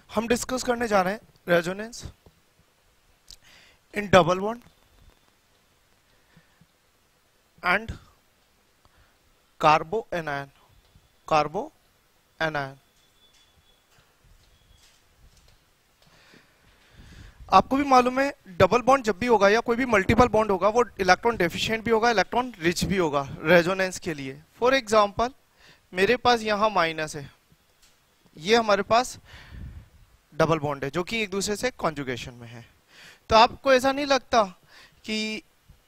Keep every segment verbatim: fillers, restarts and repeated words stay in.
हम डिस्कस करने जा रहे हैं resonance in double bond and carbo anion carbo anion. आपको भी मालूम है डबल बॉन्ड जब भी होगा या कोई भी मल्टीपल बॉन्ड होगा वो इलेक्ट्रॉन डेफिशिएंट भी होगा, इलेक्ट्रॉन रिच भी होगा रेजोनेंस के लिए। फॉर एग्जांपल मेरे पास यहां माइनस है, ये हमारे पास डबल बॉन्ड है जो कि एक दूसरे से कॉन्जुगेशन में है। तो आपको ऐसा नहीं लगता कि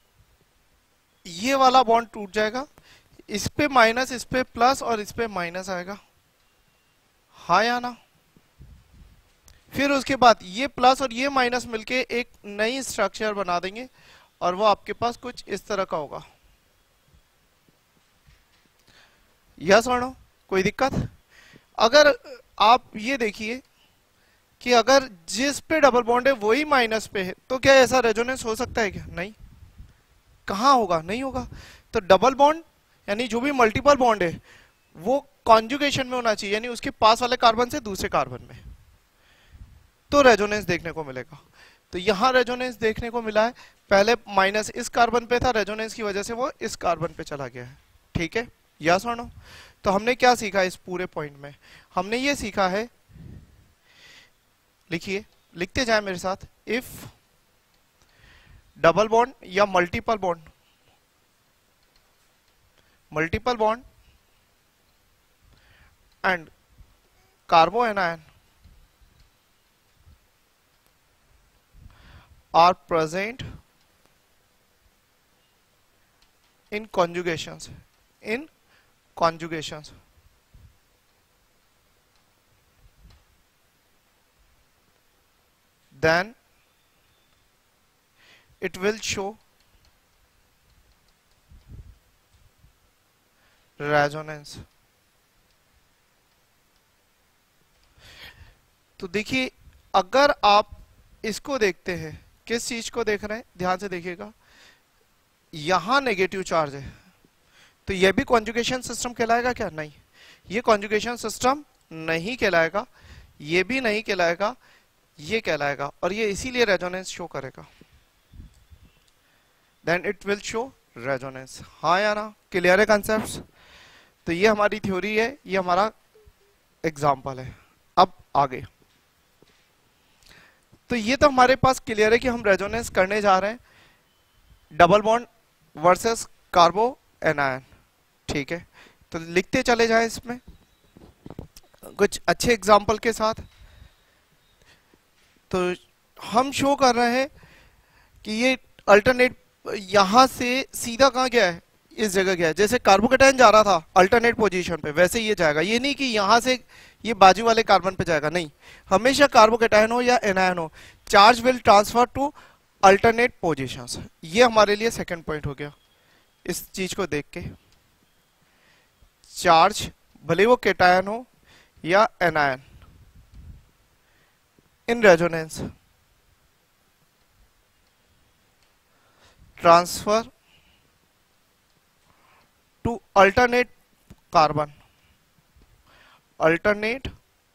ये वाला बॉन्ड टूट जाएगा, इस पे माइनस इस पे प्लस और इस पे माइनस आएगा, हाँ या ना? फिर उसके बाद ये प्लस और ये माइनस मिलके एक नई स्ट्रक्चर बना देंगे और वो आपके पास कुछ इस तरह का होगा। यस और नो? कोई दिक्कत? अगर आप ये देखिए कि अगर जिस पे डबल बॉन्ड है वही माइनस पे है तो क्या ऐसा रेजोनेंस हो सकता है क्या? नहीं। कहां होगा? नहीं होगा। तो डबल बॉन्ड यानी जो भी मल्टीपल बॉन्ड है वो कॉन्जुगेशन में होना चाहिए, यानी उसके पास वाले कार्बन से दूसरे कार्बन में, तो रेजोनेंस देखने को मिलेगा। तो यहां रेजोनेंस देखने को मिला है, पहले माइनस इस कार्बन पे था, रेजोनेंस की वजह से वो इस कार्बन पे चला गया है। ठीक है, यस और नो? तो हमने क्या सीखा इस पूरे पॉइंट में? हमने ये सीखा है, लिखिए, लिखते जाए मेरे साथ, इफ डबल बॉन्ड या multiple bond multiple bond and carbo anion are present in conjugations in conjugations then it will show resonance। तो देखिए अगर आप इसको देखते हैं, किस चीज को देख रहे हैं, ध्यान से देखिएगा, यहां नेगेटिव चार्ज है तो यह भी कॉन्जुगेशन सिस्टम कहलाएगा क्या? नहीं, ये कॉन्जुगेशन सिस्टम नहीं कहलाएगा, ये भी नहीं कहलाएगा, ये कहलाएगा, और ये इसीलिए रेजोनेंस शो करेगा। Then it will show resonance. हाँ या ना? क्लियर है कॉन्सेप्ट्स? तो ये हमारी थ्योरी है, ये हमारा एग्जाम्पल है। अब आगे, तो ये तो हमारे पास क्लियर है कि हम रेजोनेंस करने जा रहे हैं double bond versus carbo anion. ठीक है, तो लिखते चले जाएं इसमें कुछ अच्छे एग्जाम्पल के साथ। तो हम शो कर रहे हैं कि ये अल्टरनेट यहां से सीधा कहां गया है, इस जगह गया है। जैसे कार्बोकेटायन जा रहा था अल्टरनेट पोजीशन पे, वैसे ये जाएगा। ये नहीं कि यहां से ये बाजू वाले कार्बन पे जाएगा, नहीं, हमेशा कार्बोकेटायन हो या एनायन हो, charge will transfer to alternate positions. ये हमारे लिए सेकंड पॉइंट हो गया। इस चीज को देख के चार्ज भले वो केटायन हो या anion in resonance transfer to alternate carbon alternate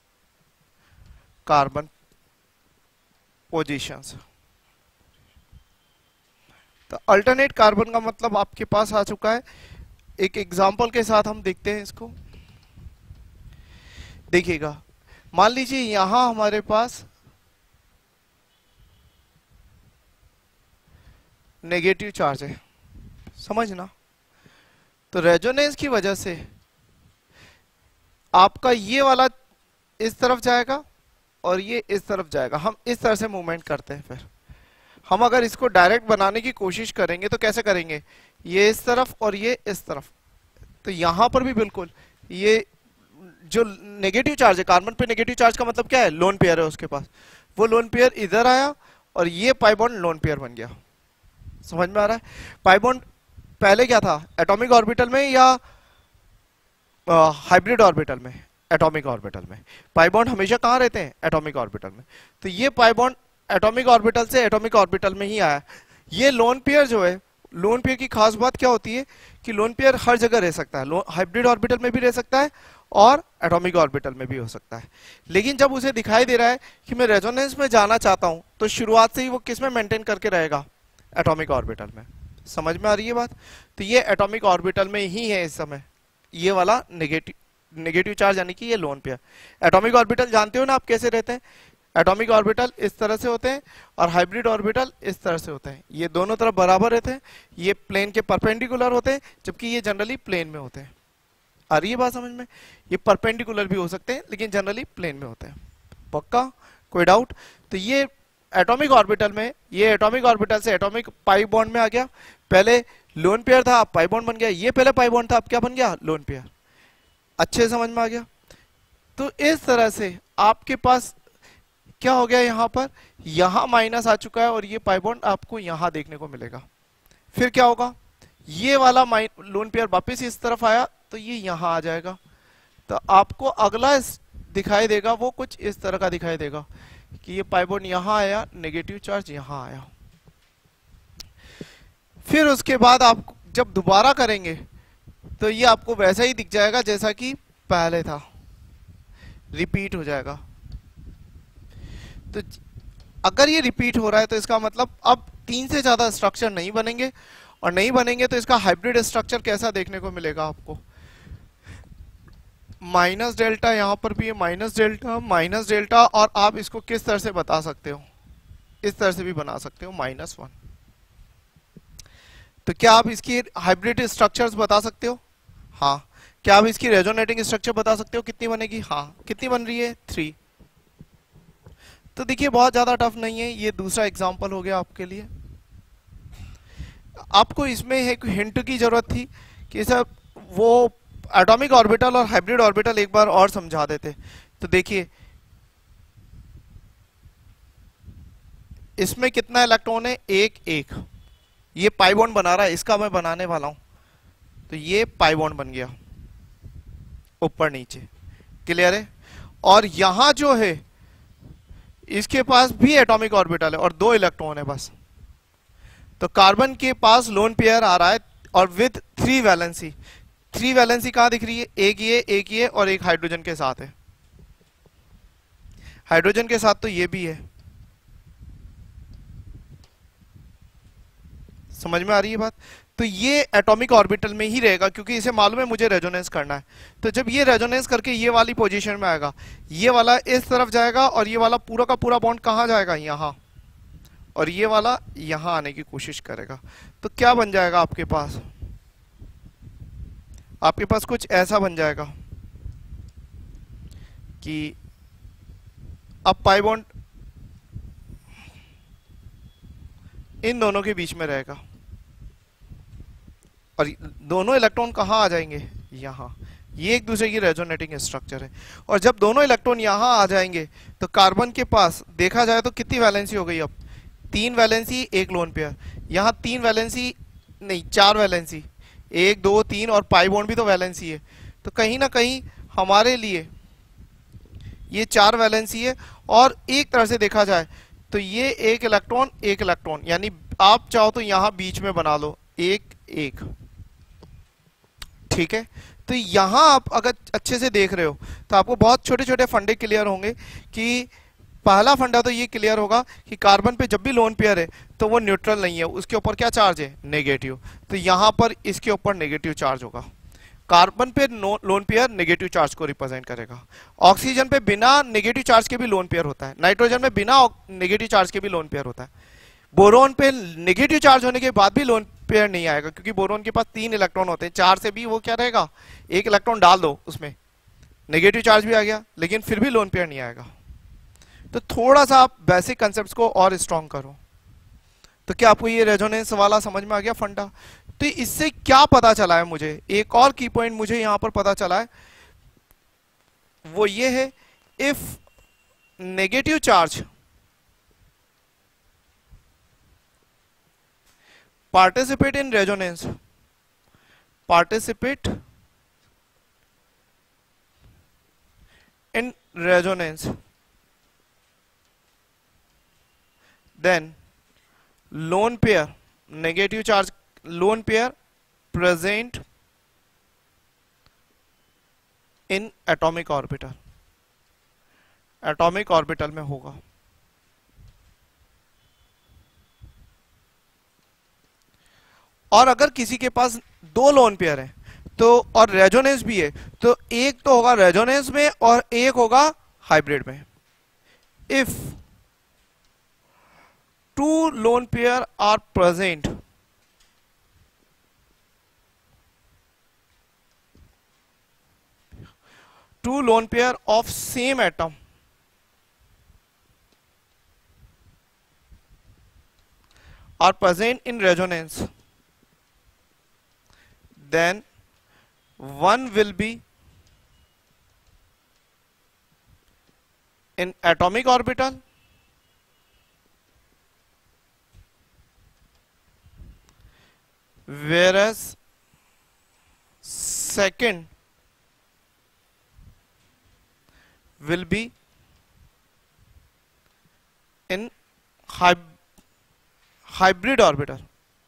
carbon positions. तो अल्टरनेट कार्बन का मतलब आपके पास आ चुका है। एक एग्जांपल के साथ हम देखते हैं इसको। देखिएगा, मान लीजिए यहां हमारे पास नेगेटिव चार्ज है, समझना। तो रेजोनेंस की वजह से आपका ये वाला इस तरफ जाएगा और ये इस तरफ जाएगा। हम इस तरह से मूवमेंट करते हैं। फिर हम अगर इसको डायरेक्ट बनाने की कोशिश करेंगे तो कैसे करेंगे? ये इस तरफ और ये इस तरफ। तो यहां पर भी बिल्कुल ये जो नेगेटिव चार्ज है, कार्बन पे नेगेटिव चार्ज का मतलब क्या है? लोन पेयर है उसके पास, वो लोन पेयर इधर आया और ये पाई बॉन्ड लोन पेयर बन गया। समझ में आ रहा है? पाई बॉन्ड पहले क्या था, एटॉमिक ऑर्बिटल में या हाइब्रिड ऑर्बिटल में? एटॉमिक ऑर्बिटल में। पाई बॉन्ड हमेशा कहां रहते हैं? एटॉमिक ऑर्बिटल में। तो ये पाई बॉन्ड एटॉमिक ऑर्बिटल से एटॉमिक ऑर्बिटल में ही आया। ये लोन पेयर जो है, लोन पेयर की खास बात क्या होती है कि लोन पेयर हर जगह रह सकता है। हाइब्रिड ऑर्बिटल में भी रह सकता है और एटॉमिक ऑर्बिटल में भी हो सकता है। लेकिन जब उसे दिखाई दे रहा है कि मैं रेजोनेंस में जाना चाहता हूं, तो शुरुआत से ही वो किस में मेंटेन करके रहेगा, एटॉमिक ऑर्बिटल में। समझ में आ रही है बात? तो ये एटॉमिक ऑर्बिटल में ही है इस समय, ये वाला नेगेटिव नेगेटिव चार्ज यानी कि ये लोन पेयर। एटॉमिक ऑर्बिटल जानते हो ना आप कैसे रहते हैं? एटॉमिक ऑर्बिटल इस तरह से होते हैं और हाइब्रिड ऑर्बिटल इस तरह से होते हैं। ये दोनों तरफ बराबर रहते हैं, ये प्लेन के परपेंडिकुलर होते हैं, जबकि ये जनरली प्लेन में होते हैं। आ रही है बात समझ में? ये परपेंडिकुलर भी हो सकते हैं लेकिन जनरली प्लेन में होते हैं। पक्का? कोई डाउट? तो ये एटॉमिक ऑर्बिटल में, ये एटॉमिक ऑर्बिटल से एटॉमिक पाई बॉन्ड में आ गया। पहले लोन पेयर था, अब पाई बॉन्ड बन गया। ये पहले पाई बॉन्ड था, अब क्या बन गया, लोन पेयर। अच्छे समझ में आ गया? तो इस तरह से आपके पास क्या हो गया, यहां पर यहां माइनस आ चुका है और ये पाई बॉन्ड आपको यहां देखने को मिलेगा। फिर क्या होगा, ये वाला लोन पेयर वापस इस तरफ आया तो ये यहां आ जाएगा। तो आपको अगला दिखाई देगा वो कुछ इस तरह का दिखाई देगा कि ये पाई बॉन्ड यहां आया, नेगेटिव चार्ज यहां आया। फिर उसके बाद आप जब दोबारा करेंगे तो ये आपको वैसा ही दिख जाएगा जैसा कि पहले था, रिपीट हो जाएगा। तो अगर ये रिपीट हो रहा है तो इसका मतलब अब तीन से ज्यादा स्ट्रक्चर नहीं बनेंगे, और नहीं बनेंगे तो इसका हाइब्रिड स्ट्रक्चर कैसा देखने को मिलेगा आपको, माइनस डेल्टा, यहां पर भी है माइनस डेल्टा, माइनस डेल्टा, और आप इसको किस तरह से बता सकते हो, इस तरह से भी बना सकते हो, माइनस वन। तो क्या आप इसकी हाइब्रिड स्ट्रक्चर्स बता सकते हो? हाँ। क्या आप इसकी रेजोनेटिंग स्ट्रक्चर बता सकते हो कितनी बनेगी? हाँ। कितनी बन रही है? थ्री। तो देखिए बहुत ज्यादा टफ नहीं है, ये दूसरा एग्जांपल हो गया आपके लिए। आपको इसमें एक हिंट की जरूरत थी कि सर वो एटॉमिक ऑर्बिटल और हाइब्रिड ऑर्बिटल एक बार और समझा देते। तो देखिए इसमें कितना इलेक्ट्रॉन है, एक एक। ये पाई बॉन्ड बना रहा है, इसका मैं बनाने वाला हूं, तो ये पाई बॉन्ड बन गया ऊपर नीचे, क्लियर है। और यहां जो है इसके पास भी एटॉमिक ऑर्बिटल है और दो इलेक्ट्रॉन है बस। तो कार्बन के पास लोन पेयर आ रहा है और with three valency. Three valency कहां दिख रही है, एक ये, एक ये और एक हाइड्रोजन के साथ है। हाइड्रोजन के साथ तो ये भी है। समझ में आ रही है बात? तो ये एटॉमिक ऑर्बिटल में ही रहेगा क्योंकि इसे मालूम है मुझे रेजोनेंस करना है। तो जब ये रेजोनेंस करके ये वाली पोजीशन में आएगा, ये वाला इस तरफ जाएगा और ये वाला पूरा का पूरा बॉन्ड कहां जाएगा, यहां, और ये वाला यहां आने की कोशिश करेगा। तो क्या बन जाएगा आपके पास, आपके पास कुछ ऐसा बन जाएगा कि अब पाई बॉन्ड इन दोनों के बीच में रहेगा और दोनों इलेक्ट्रॉन कहां आ जाएंगे, यहां। ये एक दूसरे की रेजोनेटिंग स्ट्रक्चर है। और जब दोनों इलेक्ट्रॉन यहां आ जाएंगे तो कार्बन के पास देखा जाए तो कितनी वैलेंसी हो गई, अब तीन वैलेंसी, एक लोन पेयर। यहां तीन वैलेंसी नहीं, चार वैलेंसी, एक दो तीन, और पाई बॉन्ड भी तो वैलेंसी है। तो कहीं ना कहीं हमारे लिए ये चार वैलेंसी है। और एक तरह से देखा जाए तो ये एक इलेक्ट्रॉन एक इलेक्ट्रॉन, यानी आप चाहो तो यहां बीच में बना लो एक एक, ठीक है। तो यहां आप अगर अच्छे से देख रहे हो तो आपको बहुत छोटे छोटे फंडे क्लियर होंगे कि पहला फंडा तो ये क्लियर होगा कि कार्बन पे जब भी लोन पेयर है तो वो न्यूट्रल नहीं है, उसके ऊपर क्या चार्ज है, नेगेटिव। तो यहां पर इसके ऊपर नेगेटिव चार्ज होगा। कार्बन पे लोन पेयर नेगेटिव चार्ज को रिप्रेजेंट करेगा। ऑक्सीजन पे बिना नेगेटिव चार्ज के भी लोन पेयर होता है, नाइट्रोजन में बिना नेगेटिव चार्ज के भी लोन पेयर होता है। बोरोन पे नेगेटिव चार्ज होने के बाद भी लोन पेयर नहीं आएगा क्योंकि बोरोन के पास तीन इलेक्ट्रॉन होते हैं, चार से भी वो क्या रहेगा, एक इलेक्ट्रॉन डाल दो उसमें, नेगेटिव चार्ज भी आ गया लेकिन फिर भी लोन पेयर नहीं आएगा। तो थोड़ा सा आप बेसिक कंसेप्ट को और स्ट्रॉन्ग करो। तो क्या आपको ये रेजोनेंस वाला समझ में आ गया फंडा? तो इससे क्या पता चला है मुझे, एक और की पॉइंट मुझे यहां पर पता चला है, वो ये है, if negative charge participate in resonance, participate in resonance, then lone pair negative charge, lone pair present in atomic orbital, atomic orbital में होगा। और अगर किसी के पास दो लोन पेयर है तो और रेजोनेंस भी है तो एक तो होगा रेजोनेंस में और एक होगा हाइब्रिड में। If two lone pair are present two lone pair of same atom are present in resonance, then one will be in atomic orbital whereas second will be in hybrid orbital।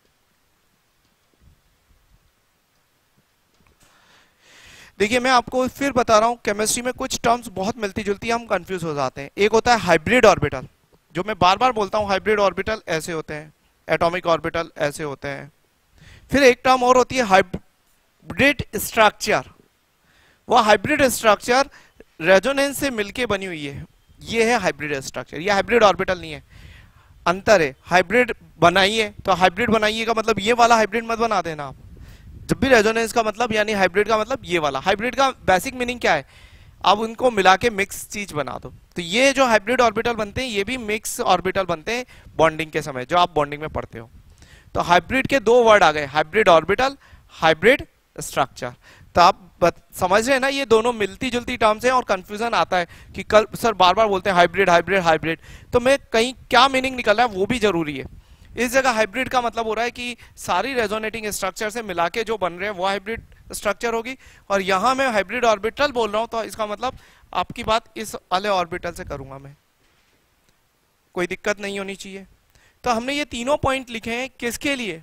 देखिए मैं आपको फिर बता रहा हूं, chemistry में कुछ terms बहुत मिलती जुलती है, हम कंफ्यूज हो जाते हैं। एक होता है हाइब्रिड ऑर्बिटल, जो मैं बार बार बोलता हूं, हाइब्रिड ऑर्बिटल ऐसे होते हैं, एटॉमिक ऑर्बिटल ऐसे होते हैं। फिर एक टर्म और होती है हाइब्रिड स्ट्रक्चर। वह हाइब्रिड स्ट्रक्चर रेजोनेंस से मिलके बनी हुई है, ये है हाइब्रिड स्ट्रक्चर। ये हाइब्रिड ऑर्बिटल नहीं है, अंतर है। हाइब्रिड बनाइए तो हाइब्रिड बनाइए का मतलब ये वाला हाइब्रिड मत बना देना आप। जब भी रेजोनेंस का मतलब यानी हाइब्रिड का मतलब ये वाला। हाइब्रिड का बेसिक मीनिंग क्या है, आप उनको मिला के मिक्स चीज बना दो। तो ये जो हाइब्रिड ऑर्बिटल बनते हैं ये भी मिक्स ऑर्बिटल बनते हैं बॉन्डिंग के समय, जो आप बॉन्डिंग में पढ़ते हो। तो हाइब्रिड के दो वर्ड आ गए, हाइब्रिड ऑर्बिटल, हाइब्रिड स्ट्रक्चर। तो आप समझ रहे हैं ना, ये दोनों मिलती जुलती टर्म्स हैं और कंफ्यूजन आता है कि कल सर बार बार बोलते हैं हाइब्रिड हाइब्रिड हाइब्रिड, तो मैं कहीं क्या मीनिंग निकल रहा है वो भी जरूरी है। इस जगह हाइब्रिड का मतलब हो रहा है कि सारी रेजोनेटिंग स्ट्रक्चर से मिला के जो बन रहे हैं वो हाइब्रिड स्ट्रक्चर होगी। और यहां मैं हाइब्रिड ऑर्बिटल बोल रहा हूं तो इसका मतलब आपकी बात इस वाले ऑर्बिटल से करूंगा मैं, कोई दिक्कत नहीं होनी चाहिए। तो हमने ये तीनों पॉइंट लिखे हैं किसके लिए,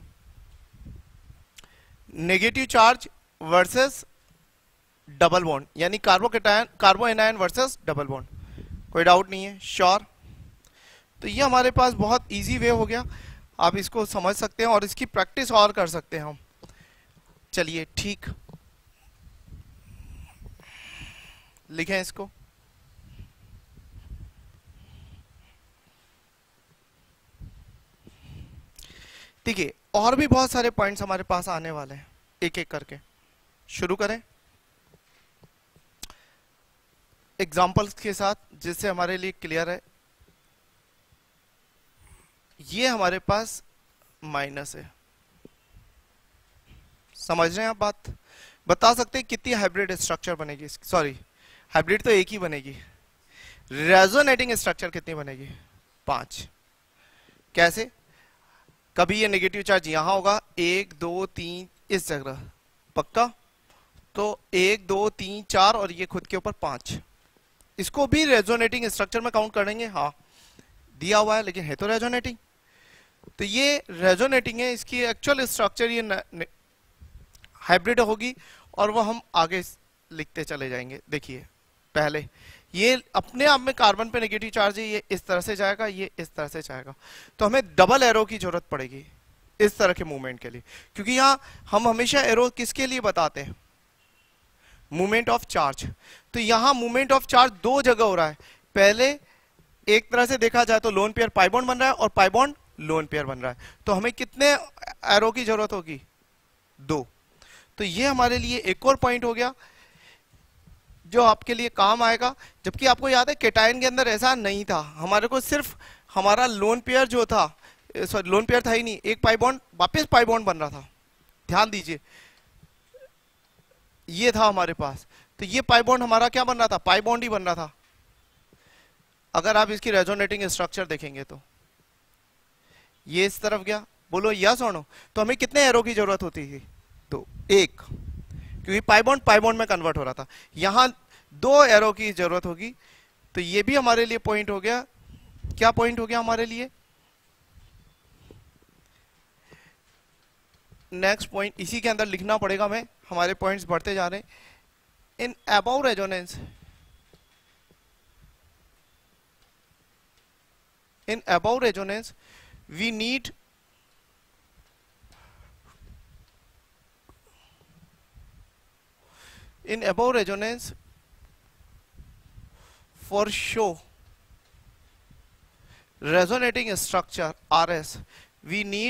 negative charge versus double bond, यानी carbocation carbo anion versus double bond. कोई डाउट नहीं है, श्योर। तो ये हमारे पास बहुत इजी वे हो गया, आप इसको समझ सकते हैं और इसकी प्रैक्टिस और कर सकते हैं हम। चलिए ठीक, लिखें इसको। देखिए और भी बहुत सारे पॉइंट्स हमारे पास आने वाले हैं, एक एक करके शुरू करें एग्जाम्पल्स के साथ, जिससे हमारे लिए क्लियर है। ये हमारे पास माइनस है, समझ रहे हैं आप बात? बता सकते हैं कितनी हाइब्रिड स्ट्रक्चर बनेगी, सॉरी हाइब्रिड तो एक ही बनेगी, रेजोनेटिंग स्ट्रक्चर कितनी बनेगी, पांच। कैसे? कभी ये नेगेटिव चार्ज यहां होगा, एक दो तीन इस जगह, पक्का? तो एक दो तीन चार और ये खुद के ऊपर पांच, इसको भी रेजोनेटिंग स्ट्रक्चर में काउंट करेंगे। हाँ दिया हुआ है लेकिन है तो रेजोनेटिंग, तो ये रेजोनेटिंग है। इसकी एक्चुअल स्ट्रक्चर ये हाइब्रिड होगी और वो हम आगे लिखते चले जाएंगे। देखिए पहले ये अपने आप में कार्बन पे नेगेटिव चार्ज है, ये इस तरह से जाएगा, ये इस तरह से जाएगा, तो हमें डबल एरो की जरूरत पड़ेगी इस तरह के मूवमेंट के लिए, क्योंकि यहाँ हम हमेशा एरो किसके लिए बताते हैं, मूवमेंट ऑफ चार्ज। तो यहां मूवमेंट ऑफ चार्ज दो जगह हो रहा है। पहले एक तरह से देखा जाए तो लोन पेयर पाई बॉन्ड बन रहा है और पाई बॉन्ड लोन पेयर बन रहा है, तो हमें कितने एरो की जरूरत होगी, दो। तो ये हमारे लिए एक और पॉइंट हो गया जो आपके लिए काम आएगा। जबकि आपको याद है केटायन के अंदर ऐसा नहीं था, हमारे को सिर्फ हमारा लोन पेयर जो था, सॉरी लोन पेयर था ही नहीं, एक पाई बॉन्ड वापस पाई बॉन्ड बन रहा था, ध्यान दीजिए ये था हमारे पास। तो ये पाई बॉन्ड हमारा क्या बन रहा था, पाई बॉन्ड ही बन रहा था। अगर आप इसकी रेजोनेटिंग स्ट्रक्चर देखेंगे तो ये इस तरफ गया, बोलो यस और नो। तो हमें कितने एरो की जरूरत होती थी, दो, एक, क्योंकि पाई बॉन्ड पाई बॉन्ड में कन्वर्ट हो रहा था। यहां दो एरो की जरूरत होगी, तो ये भी हमारे लिए पॉइंट हो गया। क्या पॉइंट हो गया हमारे लिए, नेक्स्ट पॉइंट इसी के अंदर लिखना पड़ेगा, मैं हमारे पॉइंट्स बढ़ते जा रहे हैं। in above resonance in above resonance we need in above resonance for show resonating structure R S we need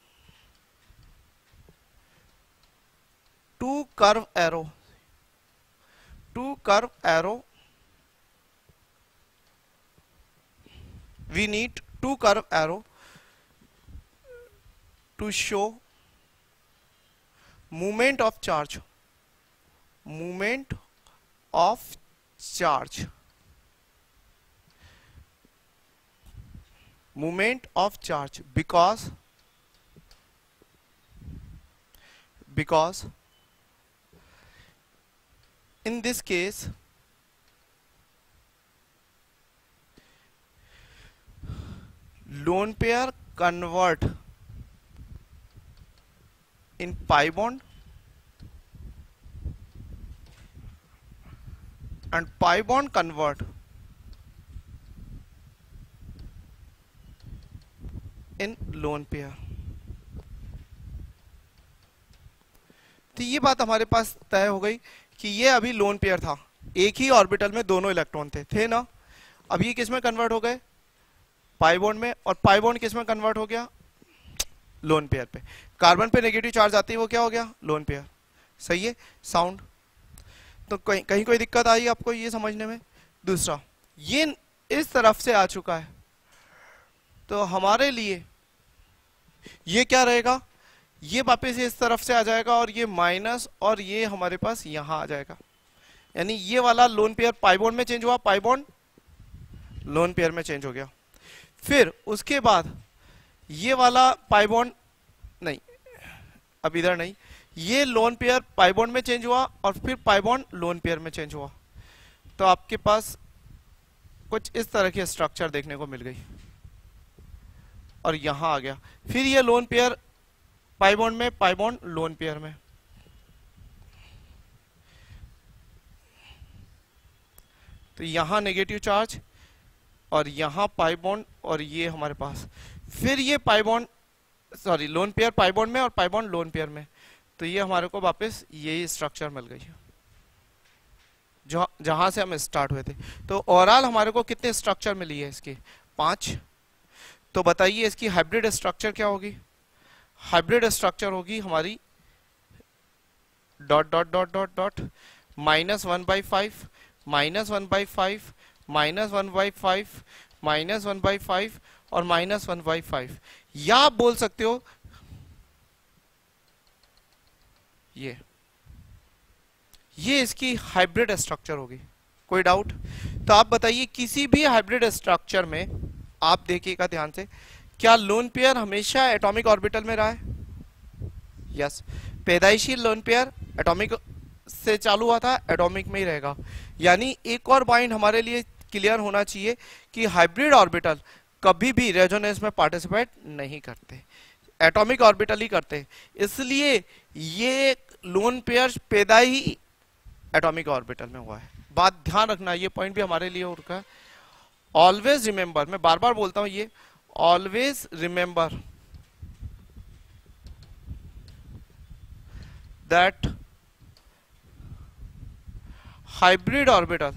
two curve arrow two curve arrow we need two curve arrow to show movement of charge movement of charge movement of charge because because in this case lone pair convert in pi bond and pi bond convert in lone pair। तो ये बात हमारे पास तय हो गई कि ये अभी लोन पेयर था, एक ही ऑर्बिटल में दोनों इलेक्ट्रॉन थे थे ना। अब ये किस में कन्वर्ट हो गए? पाई बॉन्ड में। और पाई बॉन्ड किस में कन्वर्ट हो गया? लोन पेयर पे। कार्बन पे नेगेटिव चार्ज आती है वो क्या हो गया? Lone pair. सही है साउंड। तो कहीं कहीं कोई दिक्कत आई आपको ये समझने में? दूसरा, ये इस तरफ से आ चुका है तो हमारे लिए ये क्या रहेगा? ये वापस इस तरफ से आ जाएगा और ये माइनस और ये हमारे पास यहां आ जाएगा। यानी ये वाला लोन पेयर पाई बॉन्ड में चेंज हुआ, पाई बॉन्ड लोन पेयर में चेंज हो गया। फिर उसके बाद ये वाला पाई बॉन्ड नहीं, अब इधर नहीं, ये लोन पेयर पाई बॉन्ड में चेंज हुआ और फिर पाई बॉन्ड लोन पेयर में चेंज हुआ। तो आपके पास कुछ इस तरह की स्ट्रक्चर देखने को मिल गई और यहां आ गया। फिर ये लोन पेयर पाई बॉन्ड में, पाई बॉन्ड लोन पेयर में। तो यहां नेगेटिव चार्ज और यहां पाई बॉन्ड और ये हमारे पास। फिर ये pi bond sorry lone pair pi bond में और पाई बॉन्ड लोन पेयर में। तो ये हमारे को वापस यही स्ट्रक्चर मिल गई है जो जहां से हम स्टार्ट हुए थे। तो ओवरऑल हमारे को कितने स्ट्रक्चर मिली है इसकी? पांच। तो बताइए इसकी हाइब्रिड स्ट्रक्चर क्या होगी? हाइब्रिड स्ट्रक्चर होगी हमारी dot dot dot dot dot minus one by five, minus one by five, minus one by five, minus one by five और माइनस वन बाई फाइव। या आप बोल सकते हो ये ये इसकी हाइब्रिड स्ट्रक्चर होगी। कोई डाउट? तो आप बताइए किसी भी हाइब्रिड स्ट्रक्चर में आप देखिएगा ध्यान से, क्या लोन पेयर हमेशा एटॉमिक ऑर्बिटल में रहा है? यस। पैदाइशी लोन पेयर एटॉमिक से चालू हुआ था, एटॉमिक में ही रहेगा। यानी एक और पॉइंट हमारे लिए क्लियर होना चाहिए कि हाइब्रिड ऑर्बिटल कभी भी रेजोनेंस में पार्टिसिपेट नहीं करते, एटॉमिक ऑर्बिटल ही करते। इसलिए ये लोन पेयर पैदा ही एटॉमिक ऑर्बिटल में हुआ है। बात ध्यान रखना, ये पॉइंट भी हमारे लिए उनका है। ऑलवेज रिमेंबर, मैं बार बार बोलता हूं ये, always remember that hybrid orbital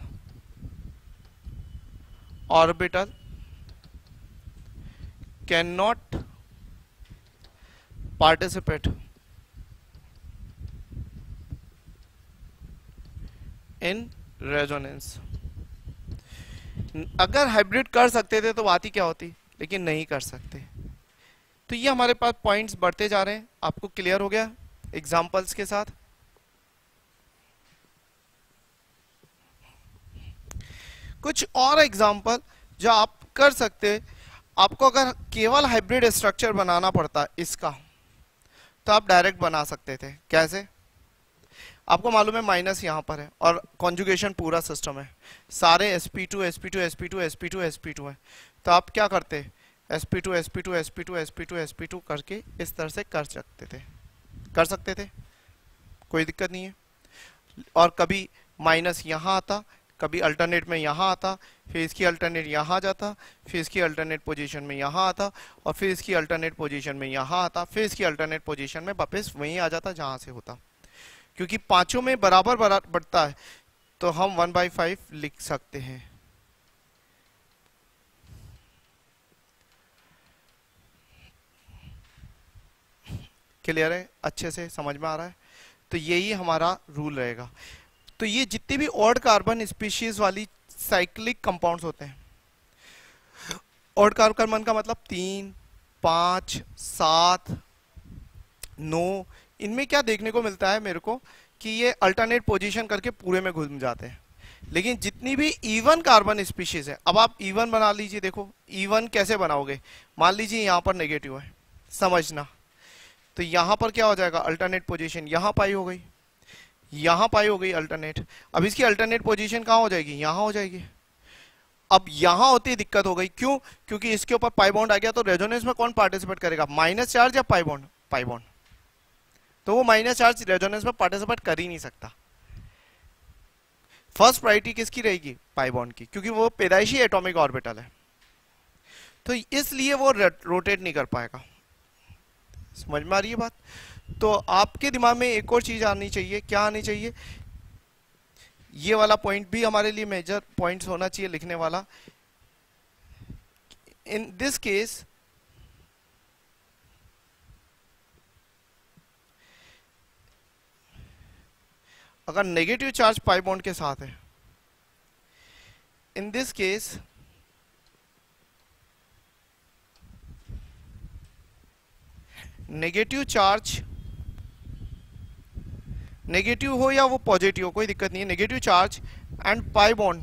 orbital can not participate in resonance. अगर हाइब्रिड कर सकते थे तो बात ही क्या होती, लेकिन नहीं कर सकते। तो ये हमारे पास पॉइंट्स बढ़ते जा रहे हैं। आपको क्लियर हो गया एग्जांपल्स के साथ? कुछ और एग्जांपल जो आप कर सकते, आपको अगर केवल हाइब्रिड स्ट्रक्चर बनाना पड़ता इसका तो आप डायरेक्ट बना सकते थे। कैसे? आपको मालूम है माइनस यहां पर है और कॉन्जुगेशन पूरा सिस्टम है, सारे S P two S P two S P two S P two S P two है। तो आप क्या करते? S P two S P two S P two S P two S P two करके इस तरह से कर सकते थे कर सकते थे कोई दिक्कत नहीं है। और कभी माइनस यहाँ आता, कभी अल्टरनेट में यहाँ आता, फिर इसकी अल्टरनेट यहाँ जाता, फिर इसकी अल्टरनेट पोजीशन में यहाँ आता, और फिर इसकी अल्टरनेट पोजीशन में यहाँ आता, फिर इसकी अल्टरनेट पोजीशन में वापस वहीं आ जाता जहाँ से होता। क्योंकि पांचों में बराबर बराबर बढ़ता है तो हम वन बाई फाइव लिख सकते हैं। क्लियर है? अच्छे से समझ में आ रहा है? तो यही हमारा रूल रहेगा। तो ये जितने भी ऑड कार्बन स्पीशीज वाली साइक्लिक कंपाउंड्स होते हैं, ऑड कार्बन का मतलब तीन, पाँच, सात, नौ, इनमें क्या देखने को मिलता है मेरे को कि ये अल्टरनेट पोजीशन करके पूरे में घुस जाते हैं। लेकिन जितनी भी इवन कार्बन स्पीशीज है, अब आप इवन बना लीजिए। देखो इवन कैसे बनाओगे, मान लीजिए यहाँ पर नेगेटिव है, समझना, तो यहाँ पर क्या हो जाएगा, अल्टरनेट पोजीशन यहाँ पाई हो गई, यहाँ पाई हो गई अल्टरनेट। अब इसकी अल्टरनेट पोजीशन कहाँ हो जाएगी, यहाँ हो जाएगी। अब यहाँ होती है दिक्कत हो गई, क्यों? क्योंकि इसके ऊपर पाई बॉन्ड आ गया, तो रेजोनेंस में कौन पार्टिसिपेट करेगा, माइनस चार्ज या पाई बॉन्ड? Pi bond. तो वो माइनस चार्ज रेजोनेंस में पार्टिसिपेट कर ही नहीं सकता। फर्स्ट प्रायोरिटी किसकी रहेगी, पाई बॉन्ड की, क्योंकि वो पैदाइशी एटॉमिक ऑर्बिटल है, तो इसलिए वो रोटेट नहीं कर पाएगा। समझ में आ रही है बात? तो आपके दिमाग में एक और चीज आनी चाहिए, क्या आनी चाहिए, ये वाला पॉइंट भी हमारे लिए मेजर पॉइंट्स होना चाहिए लिखने वाला। इन दिस केस अगर नेगेटिव चार्ज पाई बॉन्ड के साथ है, in this case negative charge, negative हो या वो पॉजिटिव हो कोई दिक्कत नहीं है, negative charge and pi bond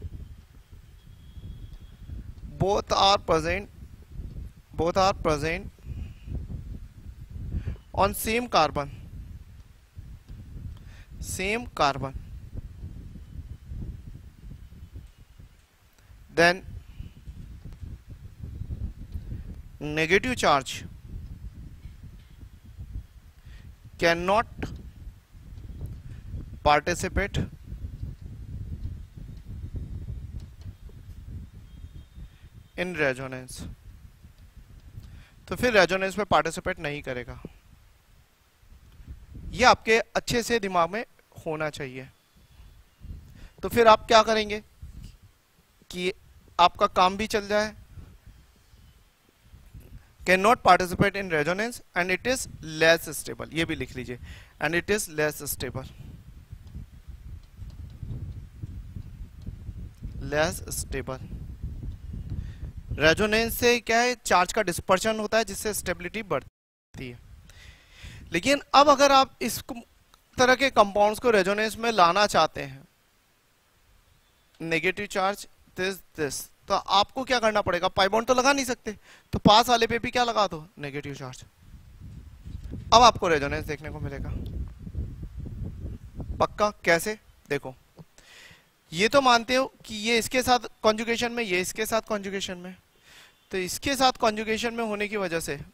both are present, both are present on same carbon, same carbon, then negative charge cannot participate in resonance, तो फिर रेजोनेंस में पार्टिसिपेट नहीं करेगा। ये आपके अच्छे से दिमाग में होना चाहिए। तो फिर आप क्या करेंगे कि आपका काम भी चल जाए, can not participate in resonance and it is less stable, ये भी लिख लीजिए, and it is less stable, less stable. Resonance से क्या है, चार्ज का डिस्पर्शन होता है जिससे स्टेबिलिटी बढ़ती है। लेकिन अब अगर आप इस तरह के कंपाउंड्स को रेजोनेंस में लाना चाहते हैं, नेगेटिव चार्ज दिस दिस, तो आपको क्या करना पड़ेगा, पाई बॉन्ड तो लगा नहीं सकते, तो पास वाले पे भी क्या लगा दो, नेगेटिव चार्ज। अब आपको रेजोनेंस देखने को मिलेगा। पक्का? कैसे? देखो, ये तो मानते हो कि ये इसके साथ कॉन्जुगेशन में, ये इसके साथ कॉन्जुगेशन में, तो इसके साथ कॉन्जुगेशन में होने की वजह से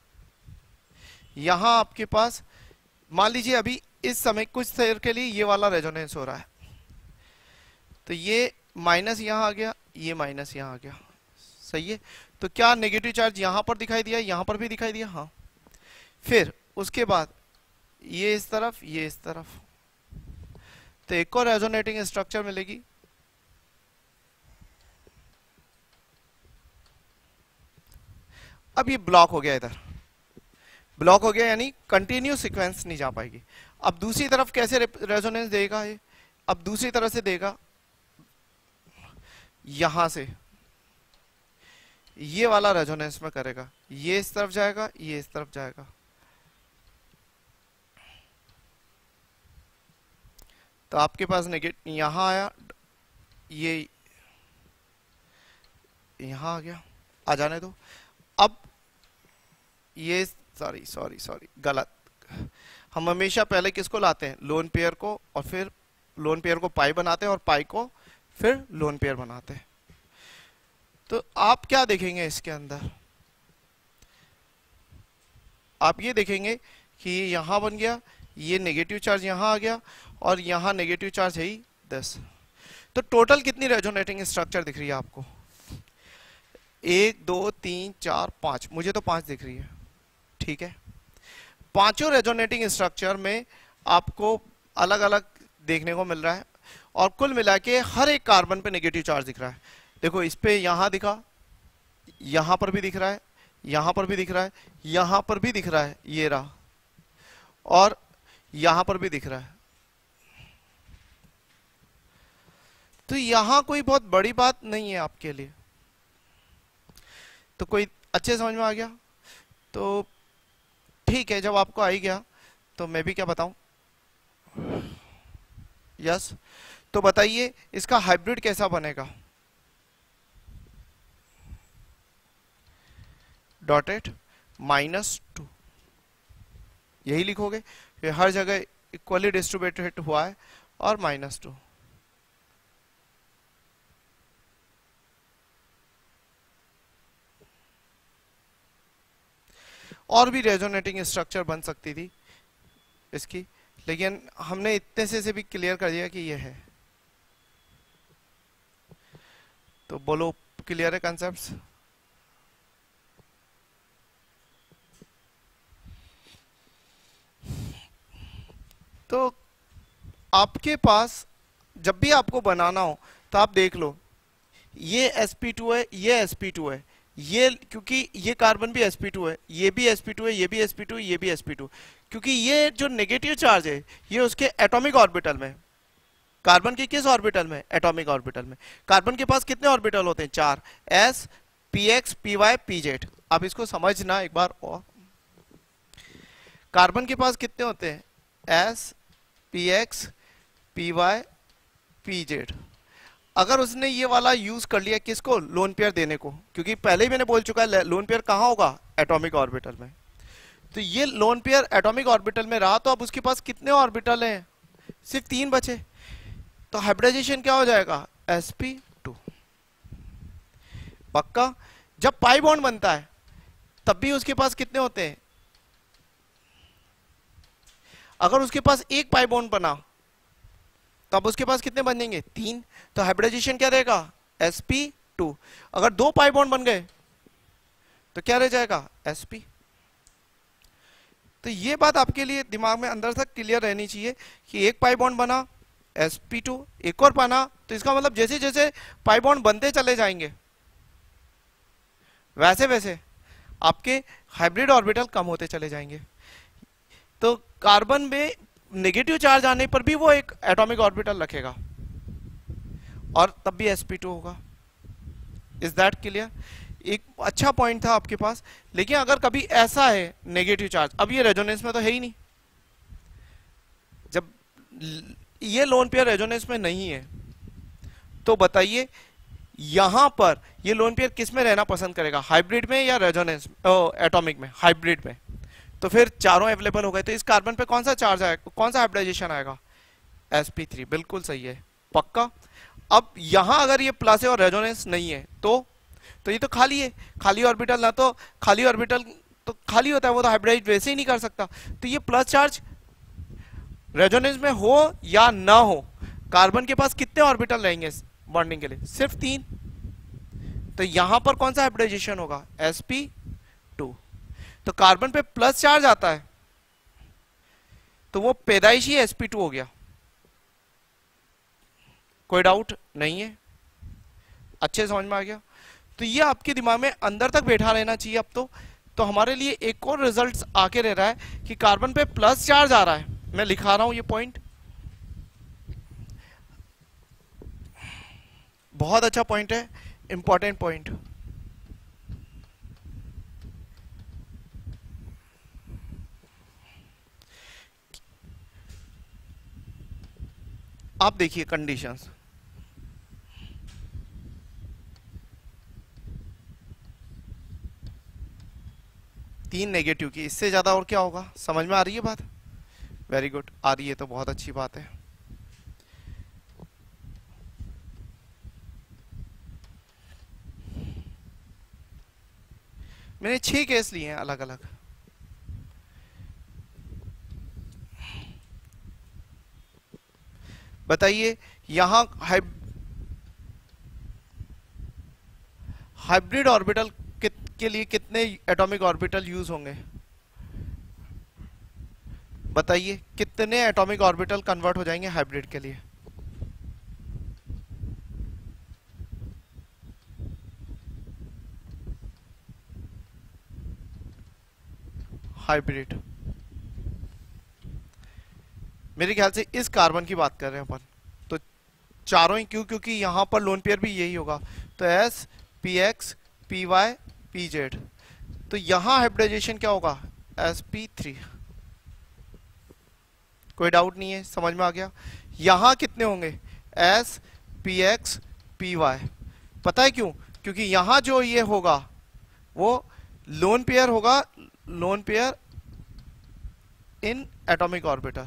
यहां आपके पास मान लीजिए अभी इस समय कुछ देर के लिए ये वाला रेजोनेंस हो रहा है, तो ये माइनस यहां आ गया, ये माइनस यहां आ गया, सही है। तो क्या नेगेटिव चार्ज यहां पर दिखाई दिया, यहां पर भी दिखाई दिया, हाँ। फिर उसके बाद ये इस तरफ, ये इस तरफ, तो एक और रेजोनेटिंग स्ट्रक्चर मिलेगी। अब ये ब्लॉक हो गया, इधर ब्लॉक हो गया, यानी कंटिन्यू सीक्वेंस नहीं जा पाएगी। अब दूसरी तरफ कैसे रेजोनेंस देगा ये, अब दूसरी तरफ से देगा, यहां से ये वाला रेजोनेंस में करेगा, ये इस तरफ जाएगा, ये इस तरफ जाएगा, तो आपके पास नेगेटिव यहां आया, ये यहां आ गया, आ जाने दो। अब ये सॉरी सॉरी सॉरी गलत, हम हमेशा पहले किसको लाते हैं, लोन पेयर को, और फिर लोन पेयर को पाई बनाते हैं, और पाई को फिर लोन पेयर बनाते हैं। तो आप क्या देखेंगे इसके अंदर, आप ये देखेंगे कि यहां बन गया, ये नेगेटिव चार्ज यहाँ आ गया और यहाँ नेगेटिव चार्ज है ही दस। तो टोटल कितनी रेजोनेटिंग स्ट्रक्चर दिख रही है आपको? एक दो तीन चार पाँच, मुझे तो पाँच दिख रही है। ठीक है, पांचों रेजोनेटिंग स्ट्रक्चर में आपको अलग अलग देखने को मिल रहा है और कुल मिला के हर एक कार्बन पे नेगेटिव चार्ज दिख रहा है। देखो इस पे यहां दिखा, यहां पर भी दिख रहा है, यहां पर भी दिख रहा है, यहां पर भी दिख रहा है, ये रहा, और यहां पर भी दिख रहा है। तो यहां कोई बहुत बड़ी बात नहीं है आपके लिए। तो कोई अच्छे समझ में आ गया? तो ठीक है, जब आपको आ ही गया तो मैं भी क्या बताऊं। यस, तो बताइए इसका हाइब्रिड कैसा बनेगा? डॉटेड माइनस टू, यही लिखोगे, ये हर जगह इक्वली डिस्ट्रीब्यूटेड हुआ है, और माइनस टू। और भी रेजोनेटिंग स्ट्रक्चर बन सकती थी इसकी, लेकिन हमने इतने से से भी क्लियर कर दिया कि ये है। तो बोलो, क्लियर है कॉन्सेप्ट्स? तो आपके पास जब भी आपको बनाना हो तो आप देख लो, ये एस पी टू है, ये एस पी टू है, ये क्योंकि ये कार्बन भी एस पी टू है, ये भी एस पी टू है, ये भी एस पी टू है, ये भी एस पी टू, क्योंकि ये जो नेगेटिव चार्ज है ये उसके एटॉमिक ऑर्बिटल में, कार्बन के किस ऑर्बिटल में? एटॉमिक ऑर्बिटल में। कार्बन के पास कितने ऑर्बिटल होते हैं? चार, S, P X, P Y, P Z. आप इसको समझना एक बार और, कार्बन के पास कितने होते हैं? S, P X, P Y, P Z. अगर उसने ये वाला यूज कर लिया किसको? लोन पेयर देने को, क्योंकि पहले ही मैंने बोल चुका है लोन पेयर कहां होगा? एटॉमिक ऑर्बिटल में। तो ये लोन पेयर एटॉमिक ऑर्बिटल में रहा, तो अब उसके पास कितने ऑर्बिटल हैं? सिर्फ तीन बचे। तो हाइब्रिडाइजेशन क्या हो जाएगा? S P two. पक्का? जब पाई बॉन्ड बनता है तब भी उसके पास कितने होते हैं? अगर उसके पास एक पाई बॉन्ड बना तो अब उसके पास कितने बनेंगे? तीन। तो हाइब्रिडाइजेशन क्या रहेगा? S P two. अगर दो पाई बॉन्ड बन गए तो क्या रह जाएगा? S P. तो ये बात आपके लिए दिमाग में अंदर तक क्लियर रहनी चाहिए कि एक पाई बॉन्ड बना, एस पी टू, एक और बना, तो इसका मतलब जैसे जैसे पाई बॉन्ड बनते चले जाएंगे वैसे वैसे आपके हाइब्रिड ऑर्बिटल कम होते चले जाएंगे। तो कार्बन में नेगेटिव चार्ज आने पर भी वो एक एटॉमिक ऑर्बिटल रखेगा और तब भी एस पी टू होगा। Is that clear? एक अच्छा पॉइंट था आपके पास। लेकिन अगर कभी ऐसा है नेगेटिव चार्ज, अब ये रेजोनेंस में तो है ही नहीं, जब ये लोन पेयर रेजोनेंस में नहीं है तो बताइए यहां पर ये लोन पेयर किस में रहना पसंद करेगा? हाइब्रिड में या रेजोनेंस एटॉमिक में? हाइब्रिड में। तो फिर चारों अवेलेबल हो गए, तो इस कार्बन पे कौन सा चार्ज आएगा, कौन सा हाइब्रिडाइजेशन आएगा? S P three. बिल्कुल सही है, पक्का। अब यहां अगर ये प्लस है और रेजोनेंस नहीं है तो तो ये तो खाली है, खाली ऑर्बिटल ना, तो खाली ऑर्बिटल तो खाली होता है, वो तो हाइब्रिडाइज वैसे ही नहीं कर सकता। तो ये प्लस चार्ज रेजोनेंस में हो या ना हो, कार्बन के पास कितने ऑर्बिटल रहेंगे बॉन्डिंग के लिए? सिर्फ तीन। तो यहां पर कौन सा हाइब्रिडाइजेशन होगा? S P two. तो कार्बन पे प्लस चार्ज आता है तो वो पैदाइशी एस पी टू हो गया। कोई डाउट नहीं है? अच्छे समझ में आ गया? तो ये आपके दिमाग में अंदर तक बैठा रहना चाहिए अब तो। तो हमारे लिए एक और रिजल्ट आके रह रहा है कि कार्बन पे प्लस चार्ज आ रहा है। मैं लिखा रहा हूं ये पॉइंट, बहुत अच्छा पॉइंट है, इंपॉर्टेंट पॉइंट। आप देखिए कंडीशंस, तीन नेगेटिव की, इससे ज्यादा और क्या होगा? समझ में आ रही है बात? वेरी गुड, आ रही है तो बहुत अच्छी बात है। मैंने छह केस लिए हैं अलग अलग। बताइए यहां हाइब्रिड ऑर्बिटल के लिए कितने एटॉमिक ऑर्बिटल यूज होंगे? बताइए कितने एटॉमिक ऑर्बिटल कन्वर्ट हो जाएंगे हाइब्रिड के लिए? हाइब्रिड मेरे ख्याल से इस कार्बन की बात कर रहे हैं अपन, तो चारों ही क्यों, क्योंकि यहां पर लोन पेयर भी यही होगा, तो S P X P Y P Z, तो यहां हाइब्रिडाइजेशन क्या होगा? S P three. कोई डाउट नहीं है, समझ में आ गया? यहां कितने होंगे? S P X P Y. पता है क्यों? क्योंकि यहां जो ये होगा वो लोन पेयर होगा, lone pair in atomic orbital.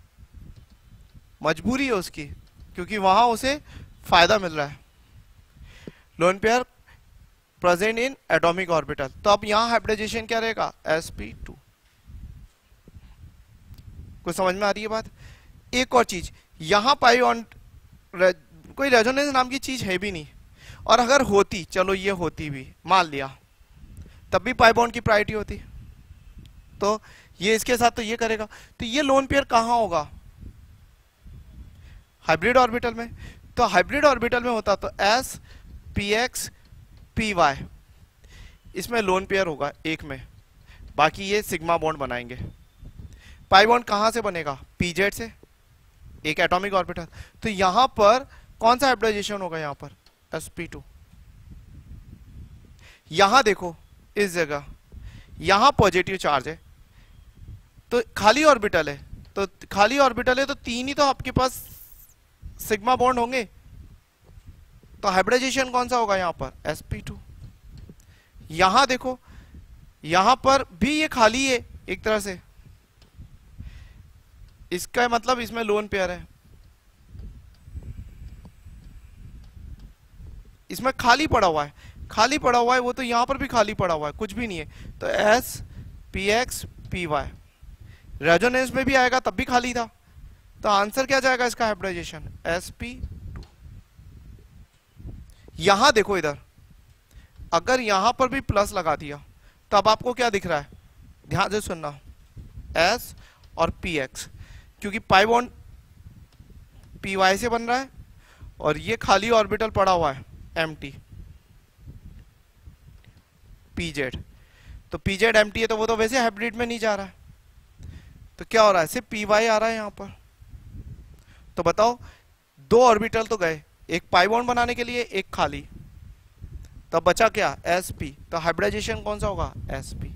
मजबूरी है उसकी, क्योंकि वहां उसे फायदा मिल रहा है। Lone pair present in atomic orbital, तो अब यहां हाइब्रिडाइजेशन क्या रहेगा? S P two. कुछ समझ में आ रही है बात? एक और चीज, यहां पाई ऑन रे, कोई रेजोनेंस नाम की चीज है भी नहीं, और अगर होती, चलो ये होती भी, मान लिया, तब भी पाई बॉन्ड की प्रायोरिटी होती, तो ये इसके साथ तो ये करेगा, तो ये लोन पेयर कहां होगा? हाइब्रिड ऑर्बिटल में। तो हाइब्रिड ऑर्बिटल में होता तो S P X P Y, इसमें लोन पेयर होगा एक में, बाकी ये सिग्मा बॉन्ड बनाएंगे। पाई बॉन्ड कहां से बनेगा? पीजेड से, एक एटॉमिक ऑर्बिटल। तो यहां पर कौन सा हाइब्रिडाइजेशन होगा? यहां पर एस पी टू। यहां देखो इस जगह यहां पॉजिटिव चार्ज है, तो खाली ऑर्बिटल है, तो खाली ऑर्बिटल है तो तीन ही तो आपके पास सिग्मा बॉन्ड होंगे, तो हाइब्रिडाइजेशन कौन सा होगा? यहां पर एस पी टू। यहां देखो यहां पर भी ये खाली है एक तरह से, इसका मतलब इसमें लोन पेयर है, इसमें खाली पड़ा हुआ है, खाली पड़ा हुआ है वो, तो यहां पर भी खाली पड़ा हुआ है, कुछ भी नहीं है, तो S P X P Y. Resonance में भी आएगा तब भी खाली था, तो आंसर क्या जाएगा इसका? Hybridization S P two. यहां देखो इधर, अगर यहां पर भी प्लस लगा दिया तब आपको क्या दिख रहा है? ध्यान से सुनना, एस और पी एक्स, क्योंकि पाई बॉन्ड पी वाई से बन रहा है और ये खाली ऑर्बिटल पड़ा हुआ है एम्प्टी पी जेड, तो पी जेड एम्प्टी है तो वो तो वैसे हाइब्रिड में नहीं जा रहा है, तो क्या हो रहा है? सिर्फ पी वाई आ रहा है यहां पर। तो बताओ, दो ऑर्बिटल तो गए, एक पाई बॉन्ड बनाने के लिए, एक खाली, तो बचा क्या? S P. तो हाइब्रिडाइजेशन कौन सा होगा? S P.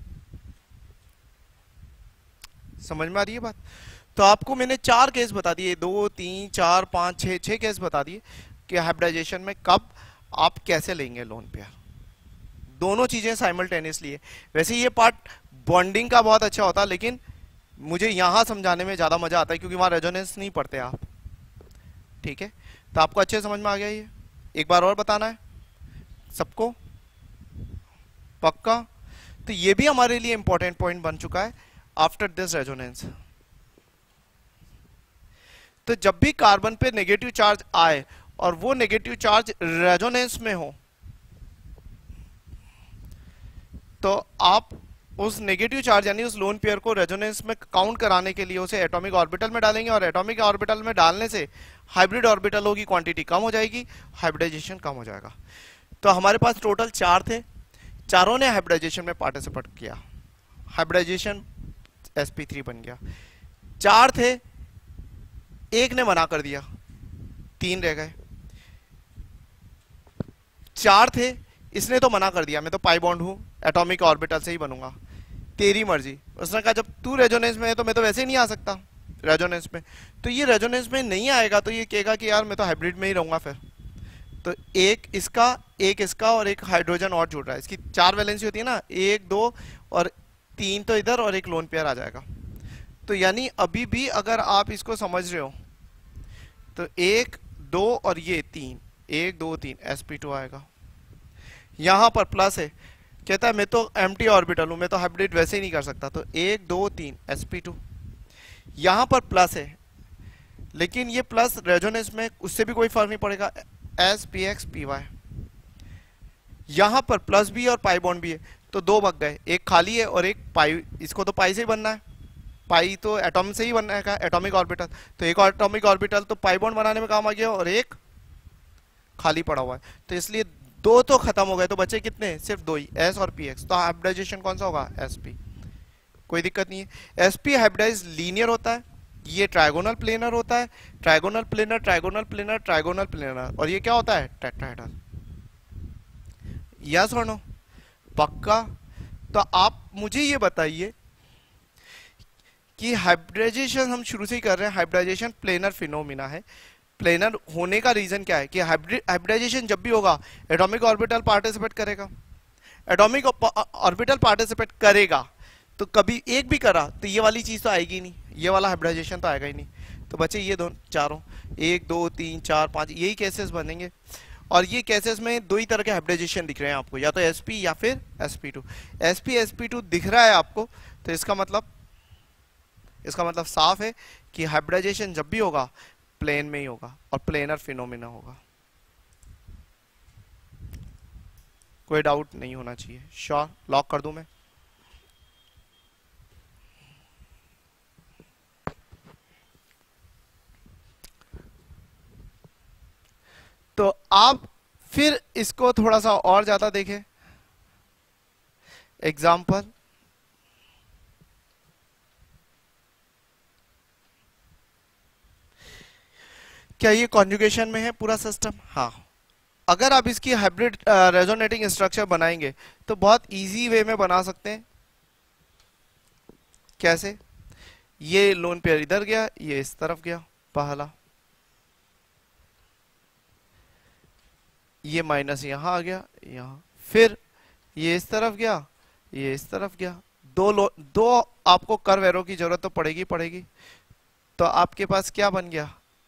समझ में आ रही है बात? तो आपको मैंने चार केस बता दिए, दो तीन चार पांच छह छह केस बता दिए कि हाइब्रिडाइजेशन में कब आप कैसे लेंगे लोन पेयर। दोनों चीजें साइमल्टेनियसली है। वैसे ये पार्ट बॉन्डिंग का बहुत अच्छा होता है, लेकिन मुझे यहां समझाने में ज्यादा मजा आता है क्योंकि वहां रेजोनेंस नहीं पढ़ते आप। ठीक है, तो आपको अच्छे समझ में आ गया ये? एक बार और बताना है सबको, पक्का? तो ये भी हमारे लिए इंपॉर्टेंट पॉइंट बन चुका है आफ्टर दिस रेजोनेंस। तो जब भी कार्बन पे नेगेटिव चार्ज आए और वो नेगेटिव चार्ज रेजोनेंस में हो, तो आप उस नेगेटिव चार्ज यानी उस लोन पेयर को रेजोनेंस में काउंट कराने के लिए उसे एटॉमिक ऑर्बिटल में डालेंगे, और एटॉमिक ऑर्बिटल में डालने से हाइब्रिड ऑर्बिटलों की क्वांटिटी कम हो जाएगी, हाइब्रिडाइजेशन कम हो जाएगा। तो हमारे पास टोटल चार थे, चारों ने हाइब्रिडाइजेशन में पार्टिसिपेट किया, हाइब्रिडाइजेशन एस पी थ्री बन गया। चार थे, एक ने मना कर दिया, तीन रह गए। चार थे, इसने तो मना कर दिया, मैं तो पाई बॉन्ड हूं, एटॉमिक ऑर्बिटल से ही बनूंगा, तेरी मर्जी। उसने कहा जब तू रेजोनेंस में है तो मैं तो वैसे ही नहीं आ सकता रेजोनेंस में, तो ये रेजोनेंस में नहीं आएगा तो ये कहेगा कि यार मैं तो हाइब्रिड में ही रहूंगा फिर। तो एक इसका, एक इसका और एक हाइड्रोजन और जुड़ रहा है, इसकी चार वैलेंसी होती है ना, एक दो और तीन, तो इधर और एक लोन पेयर आ जाएगा। तो यानी अभी भी अगर आप इसको समझ रहे हो तो एक दो और ये तीन, एक दो तीन, एस पी टू आएगा। यहां पर प्लस है, कहता है मैं तो एम्प्टी ऑर्बिटल हूं, मैं तो हाइब्रिड वैसे ही नहीं कर सकता, तो एक दो तीन, एस पी टू। यहां पर प्लस है, लेकिन ये प्लस रेजोनेंस में उससे भी कोई फर्क नहीं पड़ेगा, S P X P Y. यहां पर प्लस भी और पाई बॉन्ड भी है, तो दो बग गए, एक खाली है और एक पाई, इसको तो पाई से ही बनना है, पाई तो एटॉम से ही बनना है, एटॉमिक ऑर्बिटल, तो एक एटॉमिक ऑर्बिटल तो पाई बॉन्ड बनाने में काम आ गया और एक खाली पड़ा हुआ है, तो इसलिए दो तो खत्म हो गए, तो बचे कितने, सिर्फ दो ही, एस और पी एक्स। तो हाइब्रिडाइजेशन कौन सा होगा, एस पी, कोई दिक्कत नहीं है। एस पी हाइब्रिडाइज लीनियर होता है, ये ट्राइगोनल प्लेनर होता है, trigonal planar trigonal planar trigonal planar, और ये क्या होता है, टेट्राहेड्रल। यस और नो, पक्का। तो आप मुझे ये बताइए कि हाइब्रिडाइजेशन हम शुरू से ही कर रहे हैं, हाइब्रिडाइजेशन प्लेनर फिनोमिना है, प्लेनर होने का रीजन क्या है कि हाइब्रिडाइजेशन जब भी होगा एटॉमिक ऑर्बिटल पार्टिसिपेट करेगा, एटॉमिक ऑर्बिटल पार्टिसिपेट करेगा, तो कभी एक भी करा तो ये वाली चीज तो आएगी नहीं, ये वाला हाइब्रिडाइजेशन तो आएगा ही नहीं, तो बचे ये दोनों चारों, एक दो तीन चार पांच, यही केसेस बनेंगे। और ये केसेस में दो ही तरह के हाइब्रिडाइजेशन दिख रहे हैं आपको, या तो एसपी या फिर SP two. SP SP two दिख रहा है आपको, तो इसका मतलब इसका मतलब साफ है कि हाइब्रिडाइजेशन जब भी होगा प्लेन में ही होगा और प्लेनर फिनोमिना होगा, कोई डाउट नहीं होना चाहिए। श्योर, लॉक कर दूं मैं। तो आप फिर इसको थोड़ा सा और ज्यादा देखें, एग्जाम्पल, क्या ये कॉन्जुगेशन में है पूरा सिस्टम? हाँ। अगर आप इसकी हाइब्रिड रेजोनेटिंग स्ट्रक्चर बनाएंगे तो बहुत इजी वे में बना सकते हैं। कैसे? ये लोन पेयर इधर गया, ये इस तरफ गया पहला, ये माइनस यहां आ गया यहां, फिर ये इस तरफ गया, ये इस तरफ गया, दो लो दो आपको कर्व एरो की जरूरत तो पड़ेगी पड़ेगी तो आपके पास क्या बन गया,